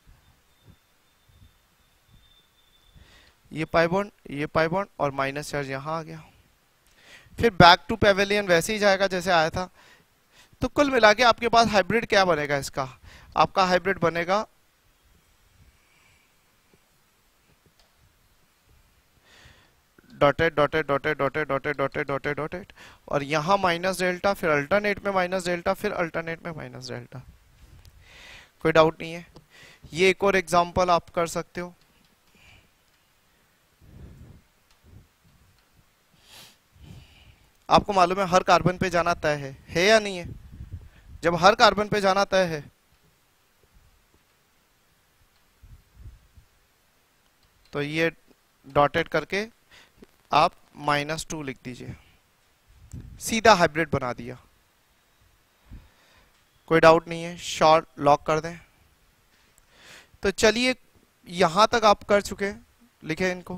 ये पाई बॉन्ड, ये पाई बॉन्ड और माइनस चार्ज यहां आ गया। फिर बैक टू पेवेलियन वैसे ही जाएगा जैसे आया था। तो कुल मिला के आपके पास हाइब्रिड क्या बनेगा इसका, आपका हाइब्रिड बनेगा dotted dotted dotted dotted dotted dotted dotted dotted, और यहां माइनस डेल्टा, फिर अल्टरनेट में माइनस डेल्टा, फिर अल्टरनेट में माइनस डेल्टा। कोई डाउट नहीं है। ये एक और एग्जांपल आप कर सकते हो। आपको मालूम है हर कार्बन पे जाना तय है, है या नहीं है? जब हर कार्बन पे जाना तय है तो ये डॉटेड करके आप माइनस टू लिख दीजिए, सीधा हाइब्रिड बना दिया। कोई डाउट नहीं है, शॉर्ट लॉक कर दें। तो चलिए यहां तक आप कर चुके, लिखे इनको।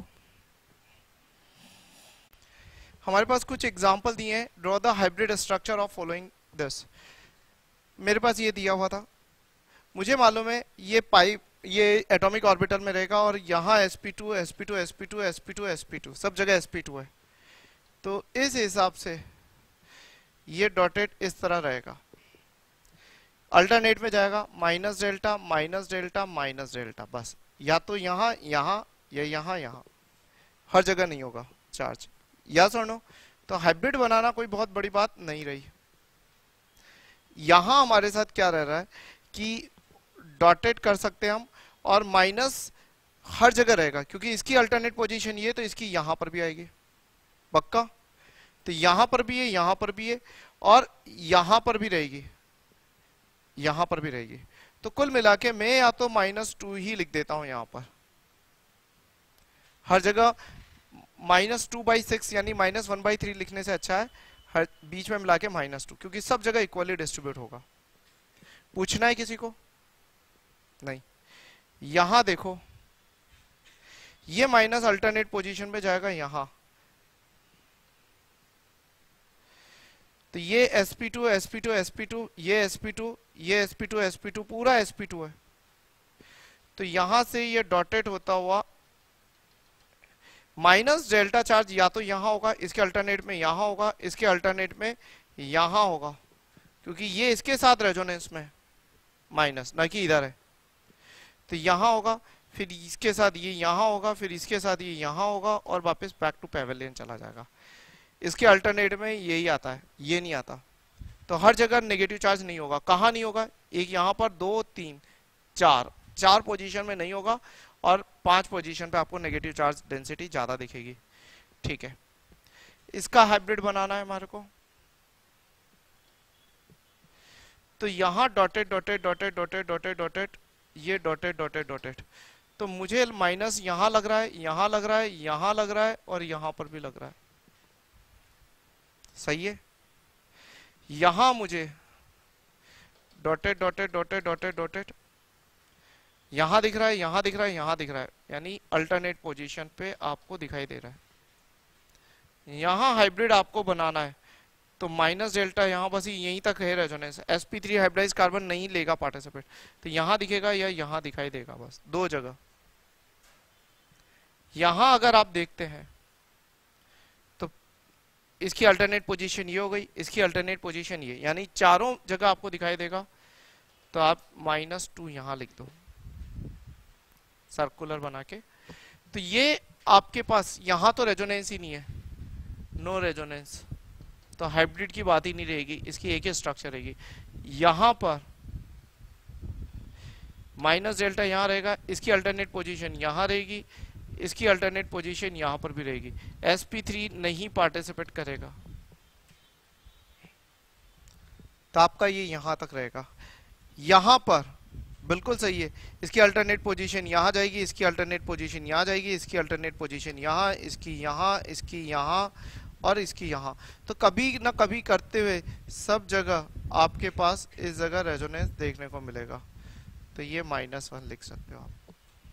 हमारे पास कुछ एग्जाम्पल दिए हैं, draw the hybrid structure of following this. मेरे पास ये दिया हुआ था, मुझे मालूम है ये पाइप, ये एटॉमिक ऑर्बिटल में रहेगा और यहाँ S P two S P two S P two S P two S P two सब जगह एस पी टू है। तो इस हिसाब से ये डॉटेड इस तरह रहेगा, अल्टरनेट में जाएगा minus delta minus delta minus delta, बस या तो यहाँ यहाँ या यहाँ यहाँ, हर जगह नहीं होगा चार्ज। या सुनो, तो हाइब्रिड बनाना कोई बहुत बड़ी बात नहीं रही। यहां हमारे साथ क्या रह रहा है कि डॉटेड कर सकते हैं हम, और माइनस हर जगह रहेगा क्योंकि इसकी अल्टरनेट पोजीशन ये, तो इसकी यहां पर भी आएगी पक्का। तो यहां पर भी है, यहां पर भी है और यहां पर भी रहेगी, यहां पर भी रहेगी। तो कुल मिला के मैं या तो माइनस टू ही लिख देता हूं यहां पर, हर जगह माइनस टू बाई सिक्स यानी माइनस वन बाई थ्री लिखने से अच्छा है हर बीच में मिला के माइनस टू, क्योंकि सब जगह इक्वली डिस्ट्रीब्यूट होगा। पूछना है किसी को? नहीं। यहां देखो, ये माइनस अल्टरनेट पोजीशन पे जाएगा यहां, तो ये S P two S P two S P two, ये एस पी टू, ये S P two S P two, पूरा एस पी टू है। तो यहां से ये डॉटेड होता हुआ माइनस डेल्टा चार्ज या तो यहां होगा, इसके अल्टरनेट में यहां होगा, इसके अल्टरनेट में यहां होगा, क्योंकि ये इसके साथ रेजोनेंस में माइनस, ना कि इधर है। तो यहाँ होगा, फिर इसके साथ ये यहाँ होगा, फिर इसके साथ ये यहाँ होगा, और वापस बैक टू पैवेलियन चला जाएगा। इसके अल्टरनेट में यही आता है, ये नहीं आता। तो हर जगह नेगेटिव चार्ज नहीं होगा। कहाँ नहीं होगा? एक यहाँ पर, दो, तीन, चार चार पोजीशन में नहीं होगा, और पांच पोजीशन पे आपको नेगेटिव चार्ज डेंसिटी ज्यादा दिखेगी। ठीक है, इसका हाइब्रिड बनाना है हमारे को। तो यहाँ dotted dotted dotted dotted dotted dotted, ये डॉटेड डॉटेड डॉटेड, तो मुझे माइनस यहाँ लग रहा है, यहाँ लग रहा है, यहाँ लग रहा है, और यहाँ पर भी लग रहा है। सही है। यहाँ मुझे dotted dotted dotted dotted dotted, यहाँ दिख रहा है, यहाँ दिख रहा है, यहाँ दिख रहा है, यानी अल्टरनेट पोजीशन पे आपको दिखाई दे रहा है। यहाँ हाइब्रिड आपको बनाना है, तो माइनस डेल्टा यहाँ बस यहीं तक है resonance. S P three hybridize carbon नहीं लेगा पार्टिसिपेट, तो यहाँ दिखेगा या यहाँ दिखाई देगा, बस दो जगह। यहाँ अगर आप देखते हैं तो इसकी अल्टरनेट पोजीशन ये हो गई, इसकी अल्टरनेट पोजीशन ये, यानी चारों जगह आपको दिखाई देगा। तो आप माइनस टू यहाँ लिख दो सर्कुलर बना के। तो ये आपके पास यहाँ तो रेजोनेंस ही नहीं है, नो रेजोनेंस, तो हाइब्रिड की बात ही नहीं रहेगी, इसकी एक ही स्ट्रक्चर रहेगी। यहाँ पर माइनस डेल्टा यहाँ रहेगा, इसकी अल्टरनेट पोजीशन यहाँ रहेगी, इसकी अल्टरनेट पोजीशन यहाँ पर भी रहेगी। एस पी थ्री नहीं पार्टिसिपेट करेगा, तो आपका ये यहाँ तक रहेगा। यहाँ पर बिल्कुल सही है, इसकी अल्टरनेट पोजीशन यहाँ जाएगी, इसकी अल्टरनेट पोजीशन यहाँ जाएगी, इसकी अल्टरनेट पोजीशन यहाँ, इसकी यहाँ, इसकी यहाँ, और इसकी यहाँ। तो कभी ना कभी करते हुए सब जगह आपके पास इस जगह रेजोनेंस देखने को मिलेगा। तो ये माइनस वन लिख सकते हो आप,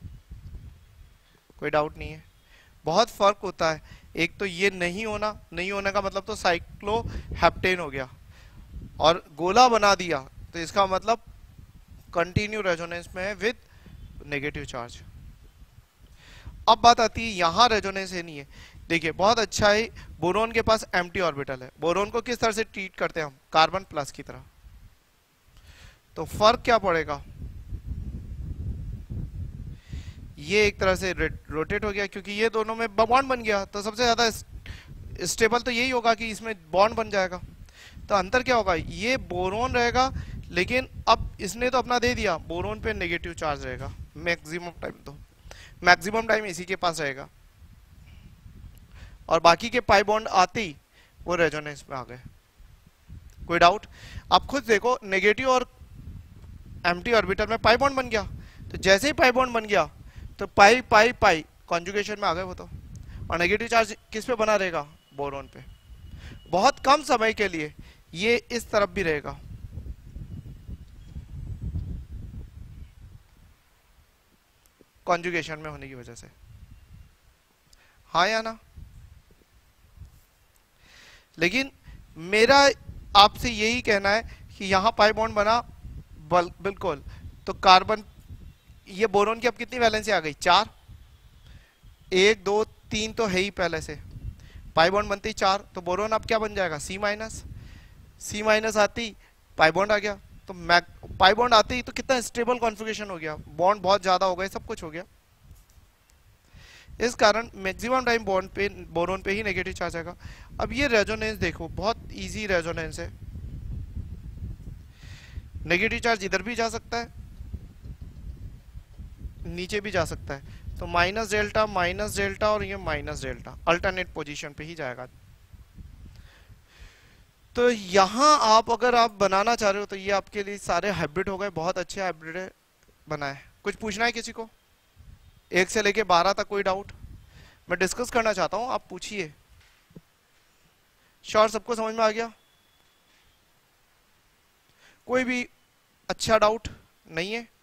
कोई डाउट नहीं है। बहुत फर्क होता है, एक तो ये नहीं होना, नहीं होने का मतलब तो साइक्लोहेप्टेन हो गया, और गोला बना दिया तो इसका मतलब कंटिन्यू रेजोनेंस में है विद नेगेटिव चार्ज। अब बात आती है यहाँ रेजोनेंस है नहीं है। देखिए बहुत अच्छा है, बोरोन के पास एम्प्टी ऑर्बिटल है। बोरोन को किस तरह से ट्रीट करते हैं हम? कार्बन प्लस की तरह। तो फर्क क्या पड़ेगा? ये एक तरह से रोटेट हो गया, क्योंकि ये दोनों में बॉन्ड बन गया, तो सबसे ज्यादा स्टेबल तो यही होगा कि इसमें बॉन्ड बन जाएगा। तो अंतर क्या होगा? ये बोरोन रहेगा, लेकिन अब इसने तो अपना दे दिया, बोरोन पे नेगेटिव चार्ज रहेगा मैक्सिमम टाइम, तो मैक्सिमम टाइम इसी के पास रहेगा, और बाकी के पाई बॉन्ड आते ही वो रेजोनेंस में आ गए। कोई डाउट? आप खुद देखो, नेगेटिव और एम्प्टी ऑर्बिटल में पाई बॉन्ड बन गया, तो जैसे ही पाई बॉन्ड बन गया तो पाई पाई पाई कॉन्जुगेशन में आ गए वो तो, और नेगेटिव चार्ज किस पे बना रहेगा? बोरोन पे। बहुत कम समय के लिए ये इस तरफ भी रहेगा, कॉन्जुगेशन में होने की वजह से। हाँ या ना? लेकिन मेरा आपसे यही कहना है कि यहां पाई बॉन्ड बना, बिल्कुल, तो कार्बन, ये बोरोन की अब कितनी वैलेंसी आ गई? चार। एक दो तीन तो है ही पहले से, पाई बॉन्ड बनती चार, तो बोरोन अब क्या बन जाएगा? सी माइनस। सी माइनस आती पाई बॉन्ड आ गया, तो पाई बॉन्ड आते ही तो कितना स्टेबल कॉन्फ़िगरेशन हो गया, बॉन्ड बहुत ज्यादा हो गए, सब कुछ हो गया। इस कारण मैक्सिमम टाइम बॉन्ड पे, बोरोन पे ही नेगेटिव चार्ज आएगा। अब ये रेजोनेंस देखो, बहुत इजी रेजोनेंस है। नेगेटिव चार्ज इधर भी जा सकता है, नीचे भी जा सकता है, तो माइनस डेल्टा, माइनस डेल्टा, और ये माइनस डेल्टा अल्टरनेट पोजीशन पे ही जाएगा। तो यहां आप अगर आप बनाना चाह रहे हो तो ये आपके लिए सारे हाइब्रिड हो गए, बहुत अच्छे हाइब्रिड बनाए। कुछ पूछना है किसी को? एक से लेके बारह तक कोई डाउट? मैं डिस्कस करना चाहता हूं, आप पूछिए। श्योर सबको समझ में आ गया? कोई भी अच्छा डाउट नहीं है?